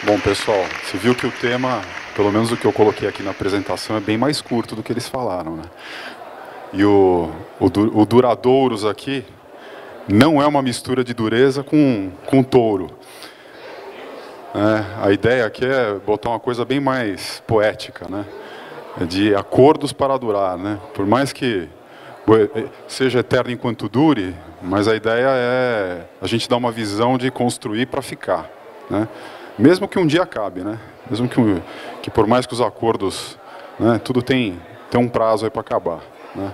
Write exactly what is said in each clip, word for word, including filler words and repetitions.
Bom, pessoal, você viu que o tema, pelo menos o que eu coloquei aqui na apresentação, é bem mais curto do que eles falaram, né? E o, o, o duradouros aqui não é uma mistura de dureza com, com touro. É, a ideia aqui é botar uma coisa bem mais poética, né? De acordos para durar, né? Por mais que seja eterno enquanto dure, mas a ideia é a gente dar uma visão de construir para ficar, né? Mesmo que um dia acabe, né? Mesmo que, um, que por mais que os acordos, né, tudo tem, tem um prazo aí para acabar, né?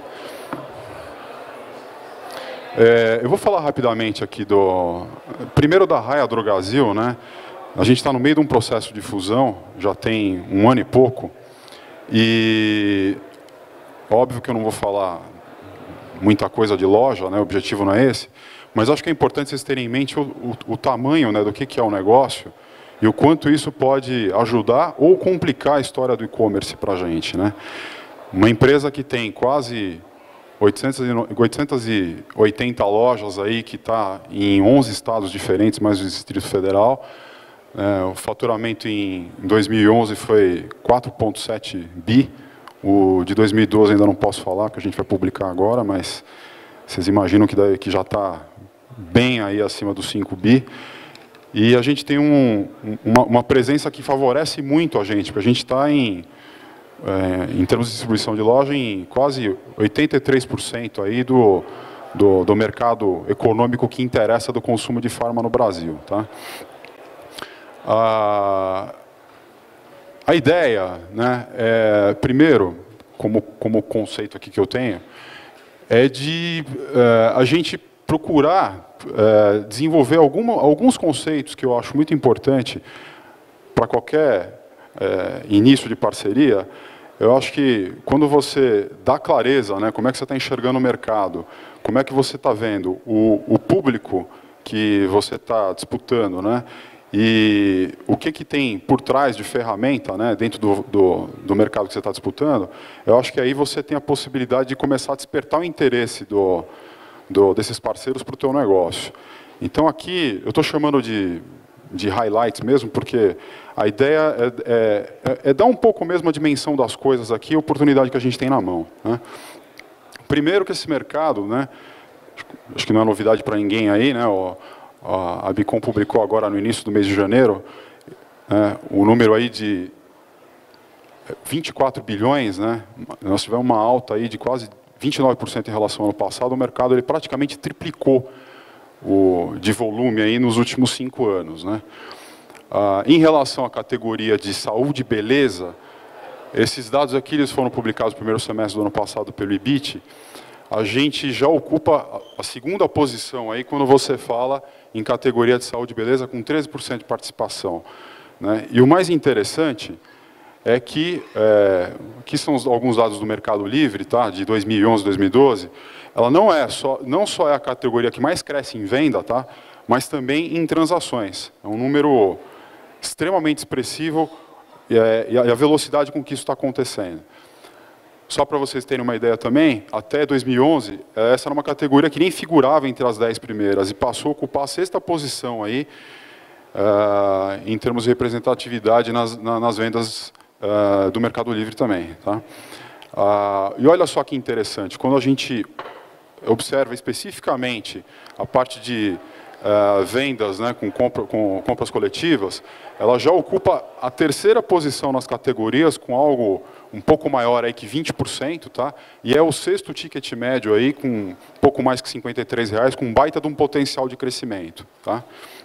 É, eu vou falar rapidamente aqui do primeiro da Raia Drogasil, né? A gente está no meio de um processo de fusão, já tem um ano e pouco, e óbvio que eu não vou falar muita coisa de loja, né? O objetivo não é esse, mas acho que é importante vocês terem em mente o, o, o tamanho, né, do que, que é o negócio e o quanto isso pode ajudar ou complicar a história do e-commerce para a gente, né? Uma empresa que tem quase oitocentas e oitenta lojas aí, que está em onze estados diferentes, mais o Distrito Federal. É, o faturamento em dois mil e onze foi quatro vírgula sete bi. O de dois mil e doze ainda não posso falar, que a gente vai publicar agora, mas vocês imaginam que, daí, que já está bem aí acima dos cinco bi. E a gente tem um, uma, uma presença que favorece muito a gente, porque a gente está em, é, em termos de distribuição de loja, em quase oitenta e três por cento aí do, do, do mercado econômico que interessa do consumo de farma no Brasil, tá? A, a ideia, né, é, primeiro, como, como conceito aqui que eu tenho, é de é, a gente procurar é, desenvolver alguma, alguns conceitos que eu acho muito importante para qualquer é, início de parceria. Eu acho que quando você dá clareza, né, como é que você está enxergando o mercado, como é que você está vendo o, o público que você está disputando, né, e o que, que tem por trás de ferramenta, né, dentro do, do, do mercado que você está disputando, eu acho que aí você tem a possibilidade de começar a despertar o interesse do, do, desses parceiros para o teu negócio. Então aqui, eu estou chamando de, de highlights mesmo, porque a ideia é, é, é dar um pouco mesmo a dimensão das coisas aqui, a oportunidade que a gente tem na mão, né. Primeiro que esse mercado, né, acho que não é novidade para ninguém aí, né, ó, a Abicom publicou agora no início do mês de janeiro, é, o número aí de vinte e quatro bilhões, né? Nós tivemos uma alta aí de quase vinte e nove por cento em relação ao ano passado. O mercado ele praticamente triplicou o, de volume aí nos últimos cinco anos, né? Ah, em relação à categoria de saúde e beleza, esses dados aqui eles foram publicados no primeiro semestre do ano passado pelo I B I T. A gente já ocupa a segunda posição aí quando você fala em categoria de saúde e beleza, com treze por cento de participação, né? E o mais interessante é que, é, que são alguns dados do Mercado Livre, tá? De dois mil e onze, dois mil e doze, ela não, é só, não só é a categoria que mais cresce em venda, tá? Mas também em transações. É um número extremamente expressivo e, é, e a velocidade com que isso está acontecendo. Só para vocês terem uma ideia também, até dois mil e onze, essa era uma categoria que nem figurava entre as dez primeiras e passou a ocupar a sexta posição aí, uh, em termos de representatividade nas, na, nas vendas uh, do Mercado Livre também, tá? Uh, e olha só que interessante, quando a gente observa especificamente a parte de uh, vendas, né, com, compra, com compras coletivas, ela já ocupa a terceira posição nas categorias com algo um pouco maior aí que vinte por cento, tá? E é o sexto ticket médio aí com um pouco mais que cinquenta e três reais, com um baita de um potencial de crescimento, tá?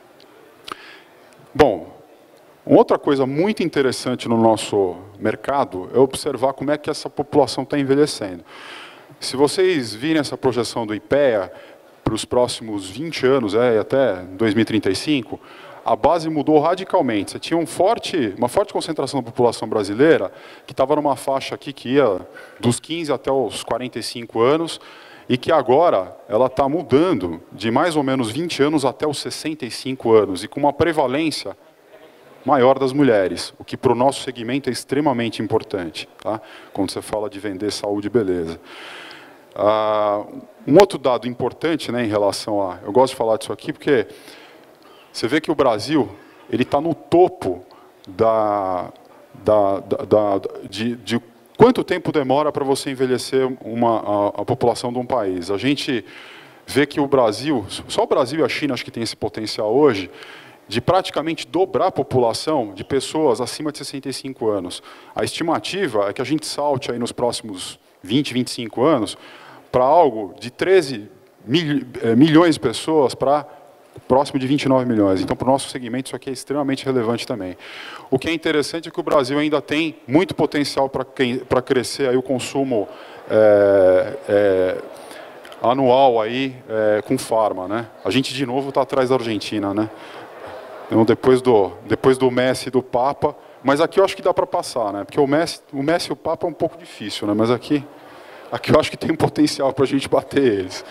Bom, outra coisa muito interessante no nosso mercado é observar como é que essa população está envelhecendo. Se vocês virem essa projeção do IPEA para os próximos vinte anos, é, até dois mil e trinta e cinco, a base mudou radicalmente. Você tinha um forte, uma forte concentração da população brasileira, que estava numa faixa aqui que ia dos quinze até os quarenta e cinco anos, e que agora ela está mudando de mais ou menos vinte anos até os sessenta e cinco anos, e com uma prevalência maior das mulheres, o que para o nosso segmento é extremamente importante, tá? Quando você fala de vender saúde e beleza. Ah, um outro dado importante, né, em relação a... Eu gosto de falar disso aqui porque você vê que o Brasil ele está no topo da, da, da, da, de, de quanto tempo demora para você envelhecer uma, a, a população de um país. A gente vê que o Brasil, só o Brasil e a China acho que tem esse potencial hoje, de praticamente dobrar a população de pessoas acima de sessenta e cinco anos. A estimativa é que a gente salte aí nos próximos vinte, vinte e cinco anos para algo de treze mil, eh, milhões de pessoas para próximo de vinte e nove milhões. Então, para o nosso segmento, isso aqui é extremamente relevante também. O que é interessante é que o Brasil ainda tem muito potencial para para crescer aí o consumo é, é, anual aí, é, com farma, né? A gente, de novo, está atrás da Argentina, né? Então, depois do, depois do Messi e do Papa, mas aqui eu acho que dá para passar, né? Porque o Messi, o Messi e o Papa é um pouco difícil, né? Mas aqui, aqui eu acho que tem um potencial para a gente bater eles.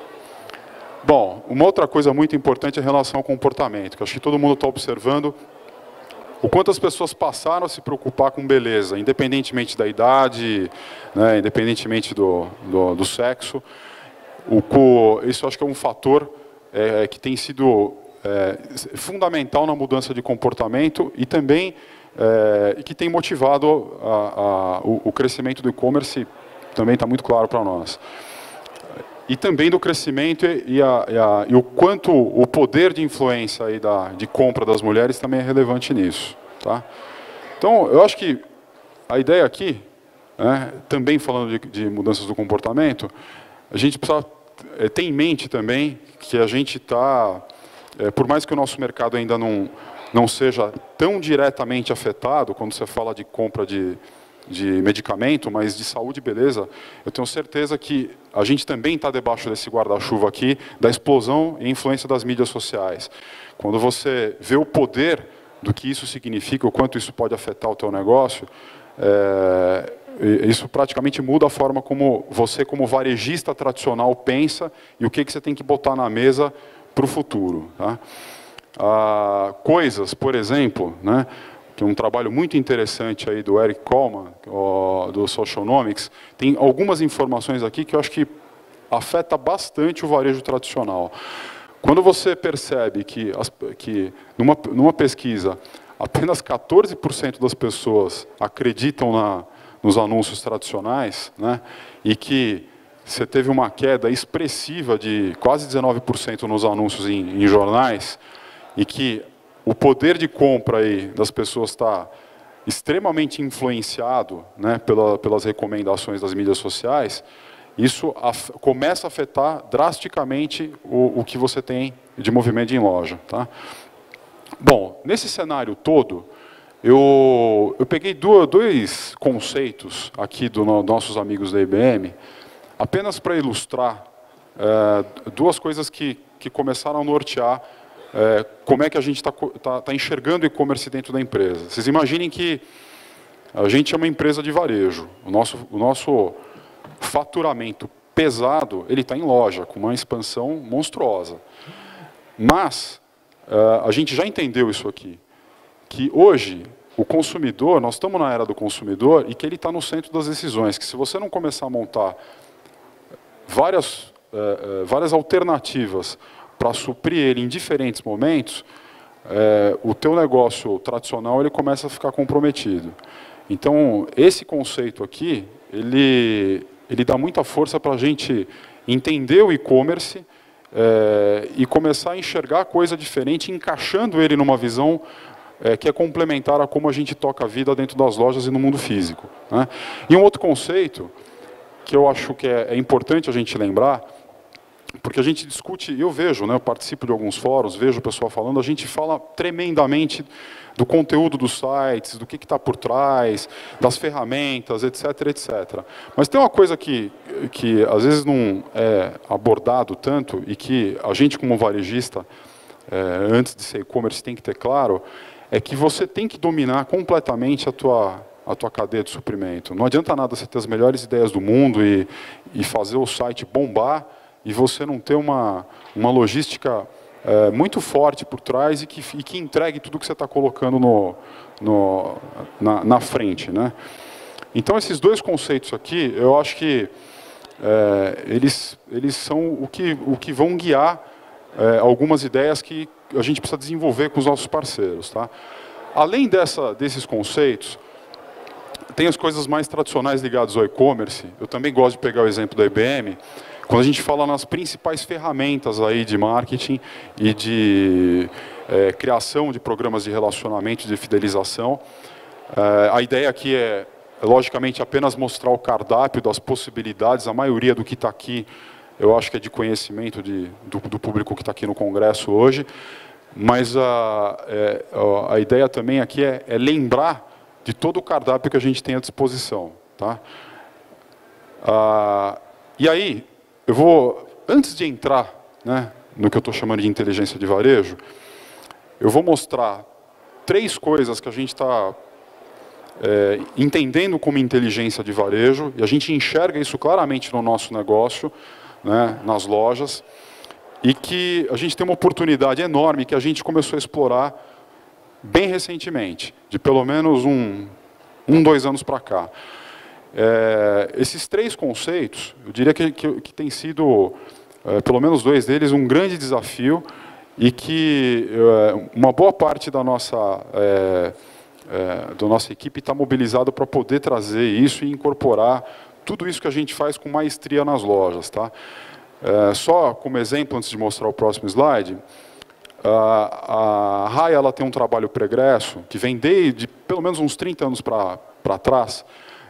Bom, uma outra coisa muito importante é em relação ao comportamento, que eu acho que todo mundo está observando o quanto as pessoas passaram a se preocupar com beleza, independentemente da idade, né? Independentemente do, do, do sexo. O, isso eu acho que é um fator é, que tem sido É, fundamental na mudança de comportamento e também é, que tem motivado a, a, o, o crescimento do e-commerce, também está muito claro para nós. E também do crescimento e, a, e, a, e o quanto o poder de influência aí da, de compra das mulheres também é relevante nisso. Tá? Então, eu acho que a ideia aqui, né, também falando de, de mudanças do comportamento, a gente precisa é, ter em mente também que a gente está... É, por mais que o nosso mercado ainda não, não seja tão diretamente afetado, quando você fala de compra de, de medicamento, mas de saúde e beleza, eu tenho certeza que a gente também está debaixo desse guarda-chuva aqui, da explosão e influência das mídias sociais. Quando você vê o poder do que isso significa, o quanto isso pode afetar o teu negócio, é, isso praticamente muda a forma como você, como varejista tradicional, pensa e o que, que você tem que botar na mesa para o futuro. Tá? Ah, coisas, por exemplo, né, que é um trabalho muito interessante aí do Eric Coleman, ó, do Socialnomics, tem algumas informações aqui que eu acho que afeta bastante o varejo tradicional. Quando você percebe que, as, que numa, numa pesquisa, apenas quatorze por cento das pessoas acreditam na, nos anúncios tradicionais, né, e que você teve uma queda expressiva de quase dezenove por cento nos anúncios em, em jornais, e que o poder de compra aí das pessoas está extremamente influenciado, né, pela, pelas recomendações das mídias sociais, isso af, começa a afetar drasticamente o, o que você tem de movimento em loja. Tá? Bom, nesse cenário todo, eu, eu peguei dois, dois conceitos aqui dos do nossos amigos da I B M, apenas para ilustrar é, duas coisas que, que começaram a nortear é, como é que a gente está tá, tá enxergando o e-commerce dentro da empresa. Vocês imaginem que a gente é uma empresa de varejo. O nosso, o nosso faturamento pesado ele está em loja, com uma expansão monstruosa. Mas é, a gente já entendeu isso aqui, que hoje o consumidor, nós estamos na era do consumidor e que ele está no centro das decisões, que se você não começar a montar várias, eh, várias alternativas para suprir ele em diferentes momentos, eh, o teu negócio tradicional ele começa a ficar comprometido. Então, esse conceito aqui, ele, ele dá muita força para a gente entender o e-commerce eh, e começar a enxergar coisa diferente, encaixando ele numa visão eh, que é complementar a como a gente toca a vida dentro das lojas e no mundo físico. Né? E um outro conceito que eu acho que é, é importante a gente lembrar, porque a gente discute, eu vejo, né, eu participo de alguns fóruns, vejo o pessoal falando, a gente fala tremendamente do conteúdo dos sites, do que está por trás, das ferramentas, etc, etcétera. Mas tem uma coisa que, que às vezes não é abordado tanto e que a gente como varejista, é, antes de ser e-commerce, tem que ter claro, é que você tem que dominar completamente a tua a tua cadeia de suprimento. Não adianta nada você ter as melhores ideias do mundo e, e fazer o site bombar e você não ter uma, uma logística é, muito forte por trás e que, e que entregue tudo que você está colocando no, no, na, na frente. Né? Então, esses dois conceitos aqui, eu acho que é, eles, eles são o que, o que vão guiar é, algumas ideias que a gente precisa desenvolver com os nossos parceiros. Tá? além dessa, desses conceitos, tem as coisas mais tradicionais ligadas ao e-commerce. Eu também gosto de pegar o exemplo da I B M, quando a gente fala nas principais ferramentas aí de marketing e de é, criação de programas de relacionamento, de fidelização. É, a ideia aqui é, logicamente, apenas mostrar o cardápio das possibilidades. A maioria do que está aqui, eu acho que é de conhecimento de, do, do público que está aqui no Congresso hoje. Mas a, é, a ideia também aqui é, é lembrar de todo o cardápio que a gente tem à disposição. Tá? Ah, e aí, eu vou, antes de entrar, né, no que eu estou chamando de inteligência de varejo, eu vou mostrar três coisas que a gente está é, entendendo como inteligência de varejo, e a gente enxerga isso claramente no nosso negócio, né, nas lojas, e que a gente tem uma oportunidade enorme que a gente começou a explorar bem recentemente, de pelo menos um, um dois anos para cá. É, esses três conceitos, eu diria que, que, que tem sido, é, pelo menos dois deles, um grande desafio e que é, uma boa parte da nossa, é, é, da nossa equipe está mobilizada para poder trazer isso e incorporar tudo isso que a gente faz com maestria nas lojas. Tá? É, só como exemplo, antes de mostrar o próximo slide, a, a Raia ela tem um trabalho pregresso que vem desde pelo menos uns trinta anos para trás,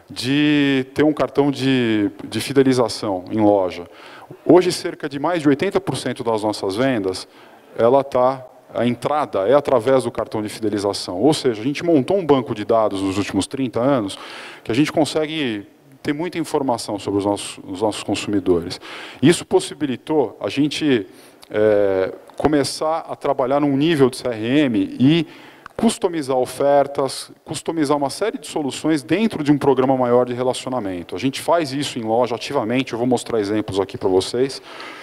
de ter um cartão de, de fidelização em loja. Hoje, cerca de mais de oitenta por cento das nossas vendas, ela tá, a entrada é através do cartão de fidelização. Ou seja, a gente montou um banco de dados nos últimos trinta anos que a gente consegue ter muita informação sobre os nossos, os nossos consumidores. Isso possibilitou a gente é, começar a trabalhar num nível de C R M e customizar ofertas, customizar uma série de soluções dentro de um programa maior de relacionamento. A gente faz isso em loja ativamente, eu vou mostrar exemplos aqui para vocês.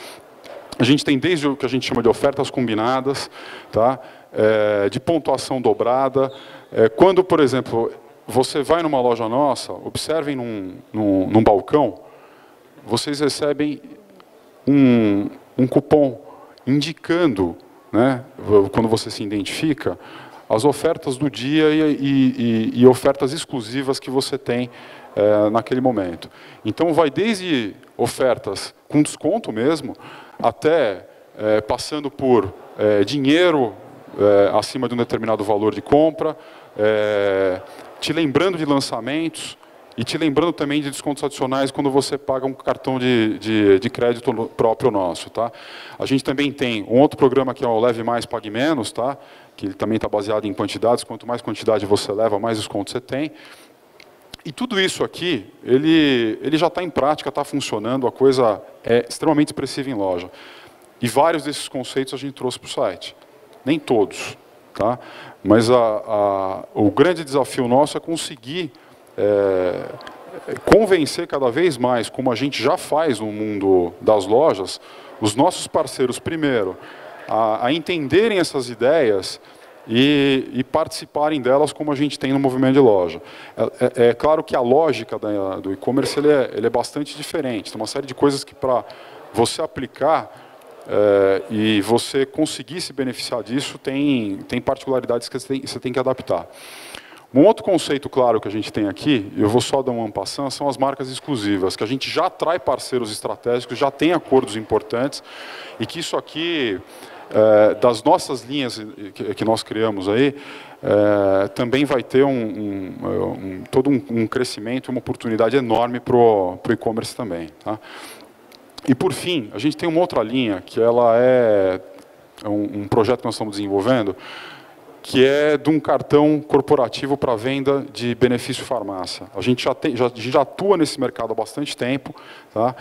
A gente tem desde o que a gente chama de ofertas combinadas, tá? É, de pontuação dobrada. É, quando, por exemplo, você vai numa loja nossa, observem num, num, num balcão, vocês recebem um, um cupom indicando, né, quando você se identifica, as ofertas do dia e, e, e ofertas exclusivas que você tem é, naquele momento. Então, vai desde ofertas com desconto mesmo, até é, passando por é, dinheiro é, acima de um determinado valor de compra, é, te lembrando de lançamentos e te lembrando também de descontos adicionais quando você paga um cartão de, de, de crédito próprio nosso. Tá? A gente também tem um outro programa que é o Leve Mais, Pague Menos, tá? Que ele também está baseado em quantidades. Quanto mais quantidade você leva, mais desconto você tem. E tudo isso aqui, ele, ele já está em prática, está funcionando, a coisa é extremamente expressiva em loja. E vários desses conceitos a gente trouxe para o site. Nem todos. Tá? Mas a, a, o grande desafio nosso é conseguir é, convencer cada vez mais, como a gente já faz no mundo das lojas, os nossos parceiros, primeiro, a, a entenderem essas ideias e, e participarem delas como a gente tem no movimento de loja. É, é, é claro que a lógica da, do e-commerce ele é, ele é bastante diferente. Tem uma série de coisas que, para você aplicar é, e você conseguir se beneficiar disso, tem, tem particularidades que você tem, você tem que adaptar. Um outro conceito claro que a gente tem aqui, eu vou só dar uma passão, são as marcas exclusivas, que a gente já atrai parceiros estratégicos, já tem acordos importantes, e que isso aqui, é, das nossas linhas que, que nós criamos aí, é, também vai ter um, um, um, todo um, um crescimento, uma oportunidade enorme para o e-commerce também. Tá? E por fim, a gente tem uma outra linha, que ela é um, um projeto que nós estamos desenvolvendo, que é de um cartão corporativo para venda de benefício farmácia. A gente já, tem, já, já atua nesse mercado há bastante tempo, tá?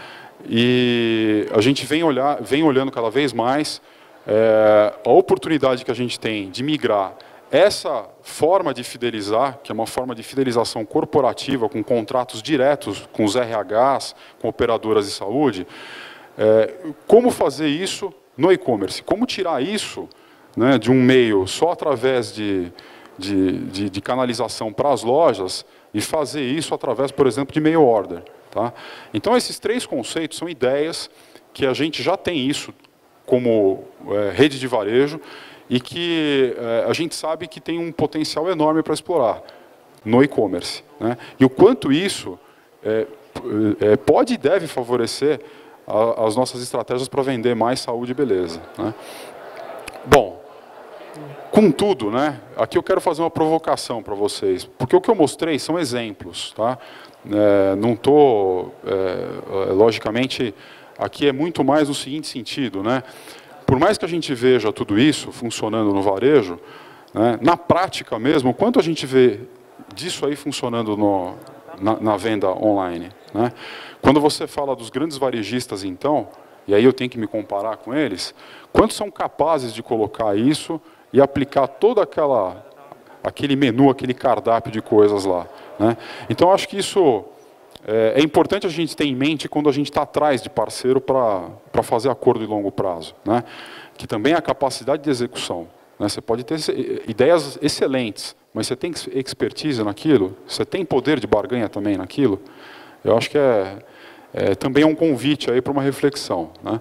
E a gente vem, olhar, vem olhando cada vez mais é, a oportunidade que a gente tem de migrar essa forma de fidelizar, que é uma forma de fidelização corporativa, com contratos diretos com os R Hs, com operadoras de saúde, é, como fazer isso no e-commerce, como tirar isso, né, de um meio só através de, de, de, de canalização para as lojas e fazer isso através, por exemplo, de mail order. Tá? Então, esses três conceitos são ideias que a gente já tem isso como é, rede de varejo e que é, a gente sabe que tem um potencial enorme para explorar no e-commerce, né? E o quanto isso é, é, pode e deve favorecer a, as nossas estratégias para vender mais saúde e beleza, né? Bom, contudo, né, aqui eu quero fazer uma provocação para vocês, porque o que eu mostrei são exemplos, tá? É, não estou, é, logicamente, aqui é muito mais no seguinte sentido, né? Por mais que a gente veja tudo isso funcionando no varejo, né, na prática mesmo, o quanto a gente vê disso aí funcionando no, na, na venda online, né? Quando você fala dos grandes varejistas, então, e aí eu tenho que me comparar com eles, quantos são capazes de colocar isso e aplicar todo aquela, aquele menu, aquele cardápio de coisas lá, né? Então, acho que isso é, é importante a gente ter em mente quando a gente está atrás de parceiro para para fazer acordo de longo prazo, né? Que também é a capacidade de execução, né? Você pode ter ideias excelentes, mas você tem expertise naquilo, você tem poder de barganha também naquilo. Eu acho que é, é também é um convite aí para uma reflexão, né?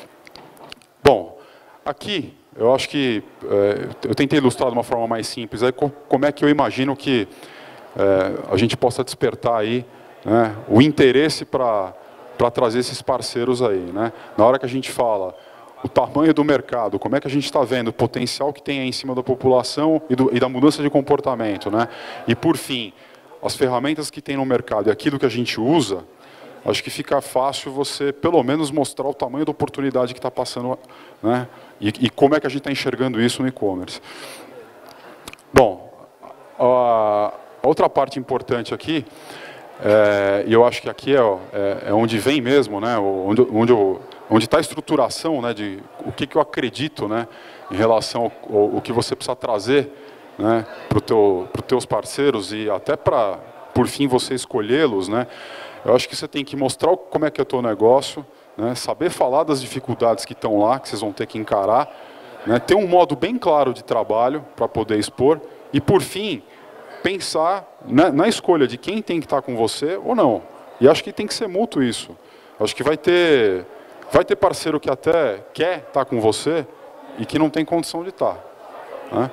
Bom, aqui eu acho que é, eu tentei ilustrar de uma forma mais simples aí como é que eu imagino que é, a gente possa despertar aí, né, o interesse para para trazer esses parceiros aí, né? Na hora que a gente fala o tamanho do mercado, como é que a gente está vendo o potencial que tem aí em cima da população e, do, e da mudança de comportamento, né? E por fim, as ferramentas que tem no mercado e aquilo que a gente usa, acho que fica fácil você, pelo menos, mostrar o tamanho da oportunidade que está passando, né? E, e como é que a gente está enxergando isso no e-commerce. Bom, a outra parte importante aqui, é, e eu acho que aqui é, é, é onde vem mesmo, né? Onde, onde, eu, onde está a estruturação, né? De o que, que eu acredito, né? Em relação ao, ao, ao que você precisa trazer, né? Para os teu, pro teus parceiros e até para, por fim, você escolhê-los, né? Eu acho que você tem que mostrar como é que é o teu negócio, né? Saber falar das dificuldades que estão lá, que vocês vão ter que encarar, né? Ter um modo bem claro de trabalho para poder expor e, por fim, pensar na, na escolha de quem tem que estar com você ou não. E acho que tem que ser mútuo isso. Acho que vai ter, vai ter parceiro que até quer estar com você e que não tem condição de estar, né?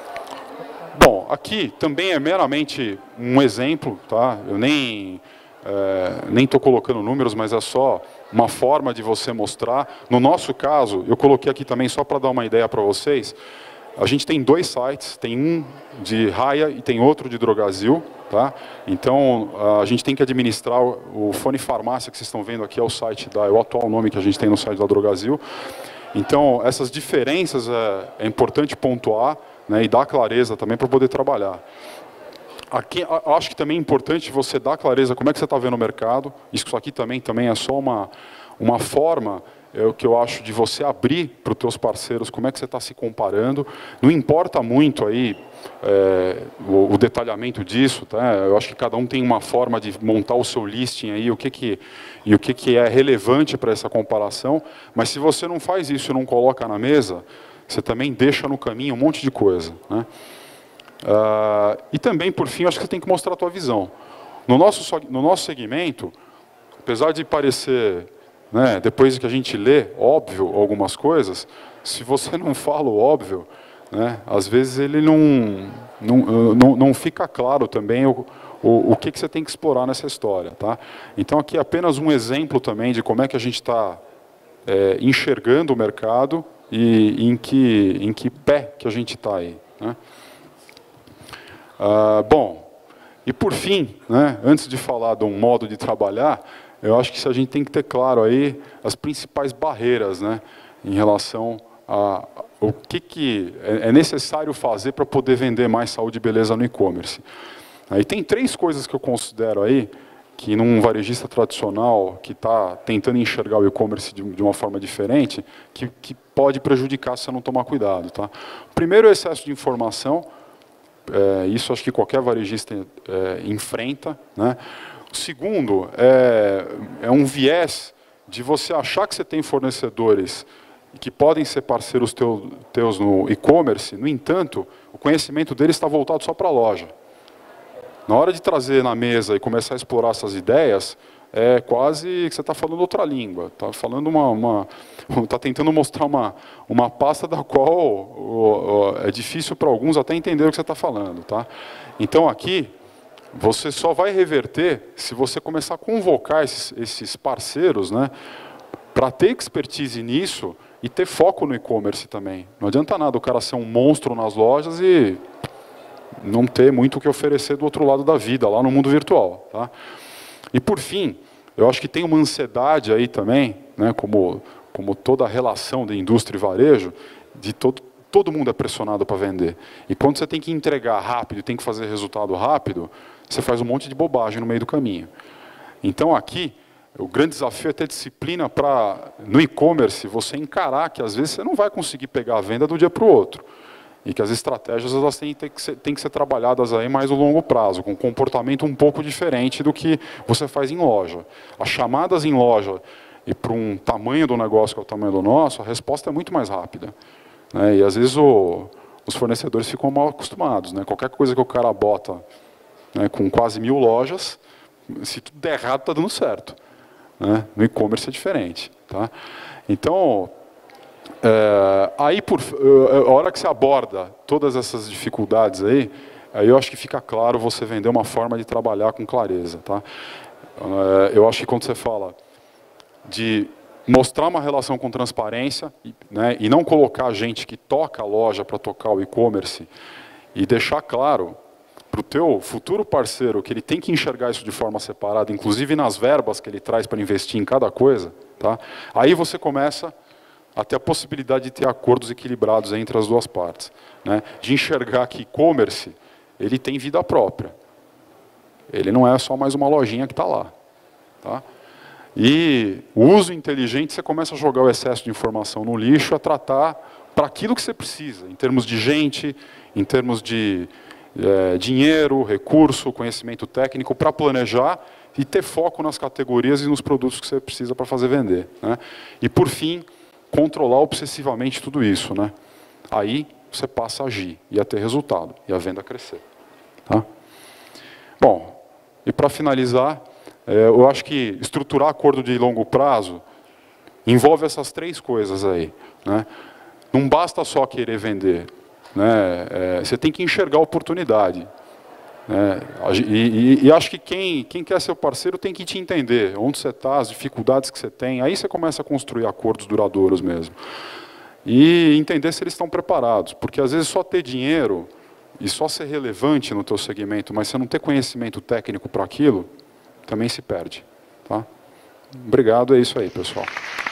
Bom, aqui também é meramente um exemplo, tá? Eu nem é, nem estou colocando números, mas é só uma forma de você mostrar. No nosso caso, eu coloquei aqui também só para dar uma ideia para vocês. A gente tem dois sites, tem um de Raia e tem outro de Drogasil, tá? Então, a gente tem que administrar o Fone Farmácia que vocês estão vendo aqui, é o site da, é o atual nome que a gente tem no site da Drogasil. Então, essas diferenças é, é importante pontuar, né, e dar clareza também para poder trabalhar. Aqui, acho que também é importante você dar clareza como é que você está vendo o mercado. Isso aqui também, também é só uma, uma forma, é o que eu acho, de você abrir para os teus parceiros como é que você está se comparando. Não importa muito aí é, o, o detalhamento disso, tá? Eu acho que cada um tem uma forma de montar o seu listing aí, o que que, e o que, que é relevante para essa comparação. Mas se você não faz isso e não coloca na mesa, você também deixa no caminho um monte de coisa, né? Uh, e também, por fim, acho que você tem que mostrar a tua visão. No nosso, no nosso segmento, apesar de parecer, né, depois que a gente lê, óbvio, algumas coisas, se você não fala o óbvio, né, às vezes ele não, não, não, não fica claro também o, o, o que, que você tem que explorar nessa história, tá? Então, aqui é apenas um exemplo também de como é que a gente está é, enxergando o mercado e em que, em que pé que a gente está aí, né? Ah, bom, e por fim, né, antes de falar de um modo de trabalhar, eu acho que a gente tem que ter claro aí as principais barreiras, né, em relação a o que, que é necessário fazer para poder vender mais saúde e beleza no e-commerce. Aí tem três coisas que eu considero aí que num varejista tradicional que está tentando enxergar o e-commerce de, de uma forma diferente, que, que pode prejudicar se você não tomar cuidado, tá? Primeiro, o excesso de informação. É, isso acho que qualquer varejista é, enfrenta, né? O segundo é, é um viés de você achar que você tem fornecedores que podem ser parceiros teu, teus no e-commerce, no entanto, o conhecimento deles está voltado só para a loja. Na hora de trazer na mesa e começar a explorar essas ideias, é quase que você está falando outra língua, está falando uma, uma, está tentando mostrar uma, uma pasta da qual o, o, é difícil para alguns até entender o que você está falando, tá? Então aqui você só vai reverter se você começar a convocar esses, esses parceiros, né, para ter expertise nisso e ter foco no e-commerce também. Não adianta nada o cara ser um monstro nas lojas e não ter muito o que oferecer do outro lado da vida, lá no mundo virtual, tá? E por fim, eu acho que tem uma ansiedade aí também, né, como, como toda a relação de indústria e varejo, de todo, todo mundo é pressionado para vender. E quando você tem que entregar rápido, tem que fazer resultado rápido, você faz um monte de bobagem no meio do caminho. Então aqui, o grande desafio é ter disciplina para, no e-commerce, você encarar que às vezes você não vai conseguir pegar a venda do dia para o outro. E que as estratégias elas têm, têm, que ser, têm que ser trabalhadas aí mais no longo prazo, com um comportamento um pouco diferente do que você faz em loja. As chamadas em loja, e para um tamanho do negócio que é o tamanho do nosso, a resposta é muito mais rápida, né? E às vezes o, os fornecedores ficam mal acostumados, né? Qualquer coisa que o cara bota, né, com quase mil lojas, se tudo der errado, está dando certo, né? No e-commerce é diferente, tá? Então, É, aí, por, a hora que você aborda todas essas dificuldades aí, aí eu acho que fica claro você vender uma forma de trabalhar com clareza, tá? É, eu acho que quando você fala de mostrar uma relação com transparência, né, e não colocar gente que toca a loja para tocar o e-commerce, e deixar claro para o teu futuro parceiro que ele tem que enxergar isso de forma separada, inclusive nas verbas que ele traz para investir em cada coisa, tá? Aí você começa a ter a possibilidade de ter acordos equilibrados entre as duas partes, né? De enxergar que e-commerce ele tem vida própria. Ele não é só mais uma lojinha que está lá, tá? E o uso inteligente, você começa a jogar o excesso de informação no lixo, a tratar para aquilo que você precisa, em termos de gente, em termos de é, dinheiro, recurso, conhecimento técnico, para planejar e ter foco nas categorias e nos produtos que você precisa para fazer vender, né? E por fim, controlar obsessivamente tudo isso, né? Aí você passa a agir e a ter resultado e a venda a crescer, tá? Bom, e para finalizar, é, eu acho que estruturar acordo de longo prazo envolve essas três coisas aí, né? Não basta só querer vender, né? É, você tem que enxergar a oportunidade. É, e, e, e acho que quem, quem quer ser parceiro tem que te entender onde você está, as dificuldades que você tem. Aí você começa a construir acordos duradouros mesmo. E entender se eles estão preparados. Porque às vezes só ter dinheiro e só ser relevante no teu segmento, mas você não ter conhecimento técnico para aquilo, também se perde, tá? Obrigado, é isso aí, pessoal.